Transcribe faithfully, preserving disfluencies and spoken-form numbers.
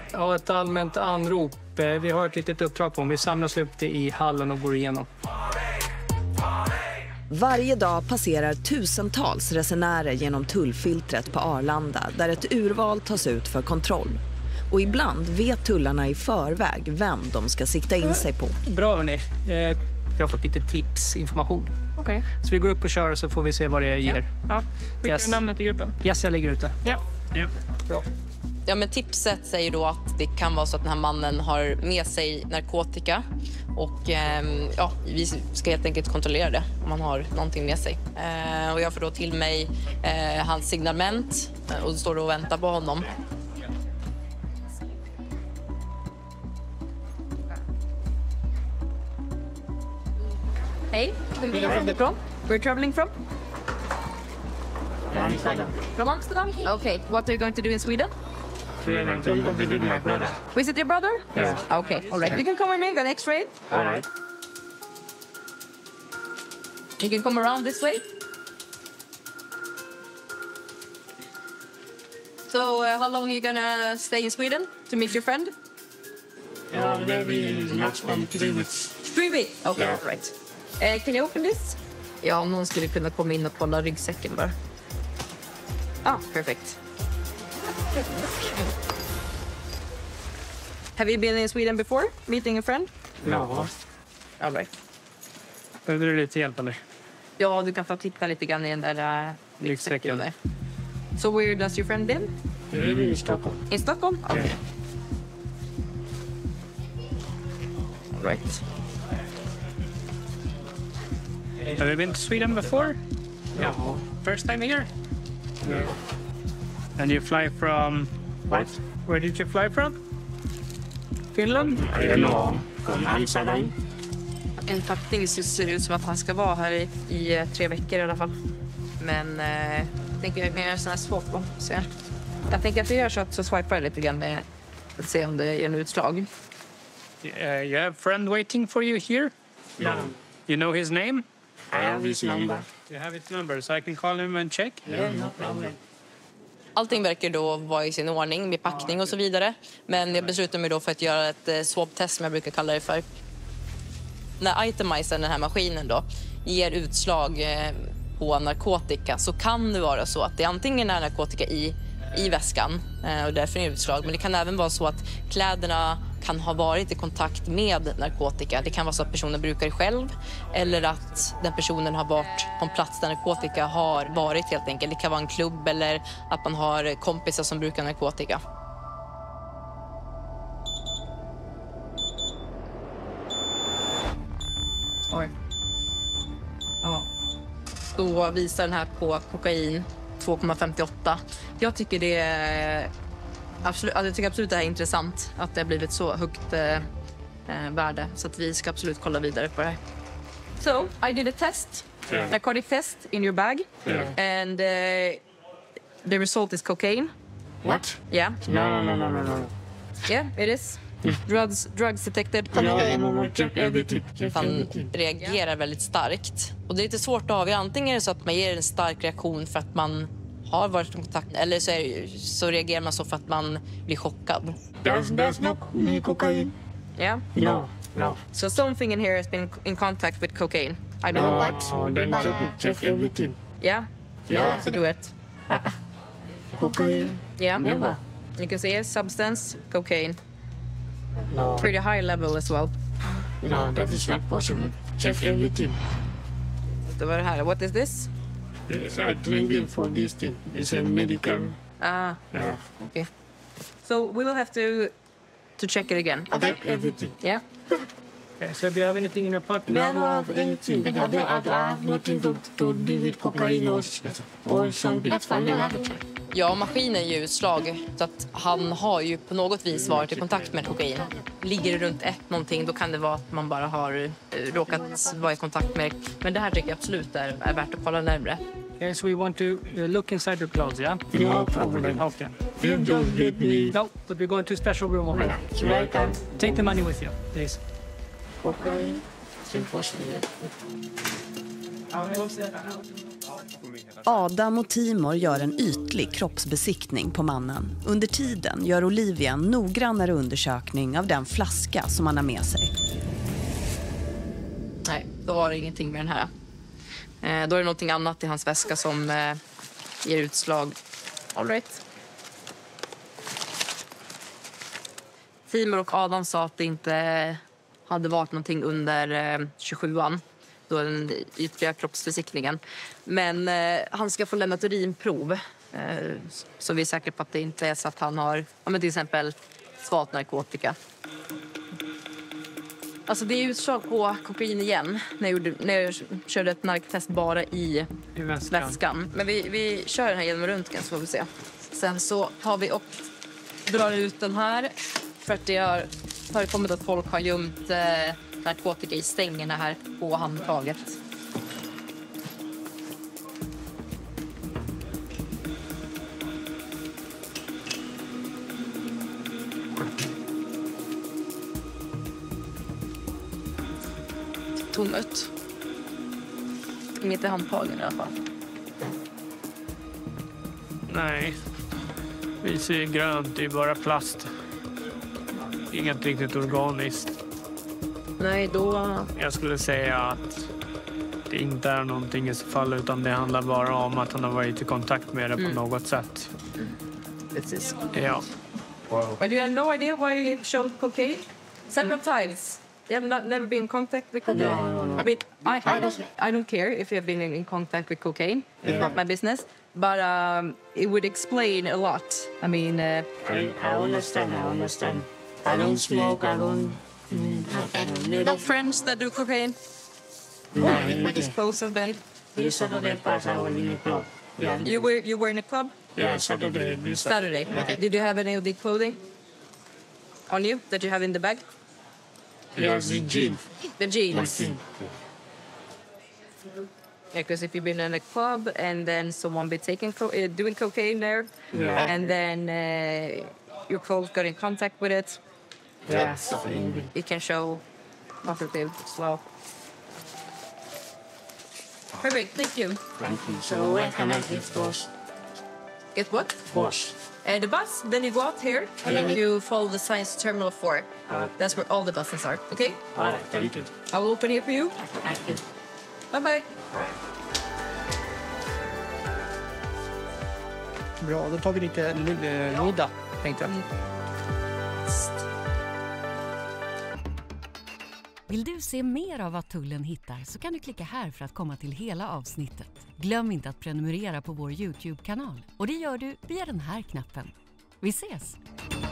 Ja, ett allmänt anrop. Vi har ett litet uppdrag på. Vi samlas upp det i hallen och går igenom. Varje dag passerar tusentals resenärer genom tullfiltret på Arlanda där ett urval tas ut för kontroll. Och ibland vet tullarna i förväg vem de ska sikta in sig på. Bra hörni. Jag har fått lite tips, information. Okej. Okay. Så vi går upp och kör så får vi se vad det ger. Ja. Ja. Vilket yes. är namnet i gruppen? Yes, jag ligger ute. Ja. Ja. Bra. Ja, men tipset säger då att det kan vara så att den här mannen har med sig narkotika. Och eh, ja, vi ska helt enkelt kontrollera det om han har någonting med sig. Eh, och jag får då till mig eh, hans signalement och står då och väntar på honom. Hey, where are you from? Where are you traveling from? Amsterdam. From Amsterdam? Okay. What are you going to do in Sweden? My brother. Visit your brother? Yeah. Okay, all right. You can come with me, the next train. All right. You can come around this way. So, uh, how long are you gonna stay in Sweden to meet your friend? Yeah, maybe maximum three weeks. Three weeks? Okay, Yeah. all right. Uh, can you open this? Ja, om någon skulle kunna komma in och kolla ryggsäcken bara. Ah, perfect. Have you been in Sweden before, meeting a friend? No. All right. Behöver du lite hjälp eller? Ja, du kan få titta lite grann i den där uh, ryggsäcken där. So where does your friend live? Maybe in Stockholm. In Stockholm? Okay. Yeah. All right. Have you been to Sweden before? Yeah. First time here? Yeah. And you fly from... What? Where did you fly from? Finland? I don't know. From Amsterdam. En packning så ser det ut som att han ska vara här i, i eh, tre veckor i alla fall. Men eh, jag tänker att jag kan göra en sån här swap. Så jag, jag tänker att vi gör så att så swipar jag lite grann med att se om det ger en utslag. Uh, you have a friend waiting for you here? No. You know his name? I have his number. You have his number, so I can call him and check? Yeah, no problem. Allting verkar då vara i sin ordning med packning och så vidare. Men jag beslutar mig då för att göra ett eh, swab-test som jag brukar kalla det för. När itemizern, den här maskinen då, ger utslag eh, på narkotika så kan det vara så att det antingen är narkotika i, i väskan eh, och därför är det utslag. Men det kan även vara så att kläderna kan ha varit i kontakt med narkotika. Det kan vara så att personen brukar det själv eller att den personen har varit på en plats där narkotika har varit helt enkelt. Det kan vara en klubb eller att man har kompisar som brukar narkotika. Oj. Ja. Då visar den här på kokain två komma femtioåtta. Jag tycker det är absolut, jag tycker absolut det här är intressant att det har blivit så högt eh, värde så att vi ska absolut kolla vidare på det här. So, I did a test, Yeah. narcotic test in your bag Yeah. and uh, the result is cocaine. What? Yeah. No, no, no, no, no. Yeah, it is. Drugs, drugs detected. No, no, no, check everything. Check Han everything. reagerar väldigt starkt. Och det är lite svårt att avgöra. Antingen är det så att man ger en stark reaktion för att man har varit i kontakt. Eller så, är, så reagerar man så för att man blir chockad. There's, there's no no cocaine. Yeah. No, no. So something in here has been in contact with cocaine. I don't know No, what. then check, check everything. Yeah. Yeah. So do it. Cocaine? Yeah. Never. You can see a substance, cocaine. No, Pretty high level as well. no, that is not possible. Check everything. Det var det här. What is this? Yes, I drinking for this thing. It's a medical. Ah, Yeah. okay. So we will have to to check it again. Check everything. Yeah. Okay, so do you have anything in your pocket? No, I don't have anything. I don't I don't have nothing to, to do with cocaine or, or something. That's fine. Ja, maskinen ger utslag. Så att han har ju på något vis varit i kontakt med kokain. Ligger det runt ett någonting, då kan det vara att man bara har eh, råkat vara i kontakt med. Men det här tycker jag absolut är, är värt att kolla närmare. Okay, so we want to uh, look inside your clothes, yeah? No problem. Okay. You don't get me. No, but we're going to a special room over there. Right on. Take the money with you, please. Cocaine. It's impossible. Adam och Timor gör en ytlig kroppsbesiktning på mannen. Under tiden gör Olivia en noggrannare undersökning av den flaska som han har med sig. Nej, då var det ingenting med den här. Eh, då är det någonting annat i hans väska som eh, ger utslag. All right. Timor och Adam sa att det inte hade varit någonting under eh, tjugosjuan. Då den ytliga kroppsbesiktningen. Men eh, han ska få lämna ett urinprov. Eh, så vi är säkra på att det inte är så att han har ja, men till exempel svalt narkotika. Alltså det är utslag på kokain igen. När jag, gjorde, när jag körde ett narktest bara i, I väskan. väskan. Men vi, vi kör den här genom röntgen så får vi se. Sen så tar vi och drar ut den här. För att det har förekommit att folk har gömt eh, narkotika i stängerna här på handtaget. Tommet. Mitt i handtagen i alla fall. Nej. Vi ser grönt, det är bara plast. Inget riktigt organiskt. Nej, då... Jag skulle säga att det inte är någonting i så fall, utan det handlar bara om att han har varit i kontakt med det på Mm. något sätt. Precis. Ja. But you have no idea why you showed cocaine? Several times. You have not, never been in contact with cocaine? No, no, no. I mean, I, I, don't, I don't care if you have been in, in contact with cocaine. It's Yeah. not my business. But um, it would explain a lot. I mean... Uh, I, I understand, I understand. I don't smoke, I don't... Mm, I don't need no it. friends that do cocaine? No, What is close of that? this Saturday pass I was in a club. Yeah, You were, you were in a club? yeah, Saturday. This Saturday. Did you have any of the clothing on you that you have in the bag? yeah, the gym. The jeans? Gym. Yeah, because if you've been in a club and then someone be taking co- uh, doing cocaine there, Yeah. and then uh, your clothes got in contact with it, Yes. it can show positive as well. Perfect, thank you. Thank you. So when can I get those? Get what? Boss. Uh, the bus. Then you go out here and then you follow the signs to Terminal four. That's where all the buses are. Okay? All right, thank you. I will open here for you. Thank you. Bye bye. Bra, då tar vi lite eh, middag, tänkte jag. Vill du se mer av vad Tullen hittar så kan du klicka här för att komma till hela avsnittet. Glöm inte att prenumerera på vår YouTube-kanal och det gör du via den här knappen. Vi ses!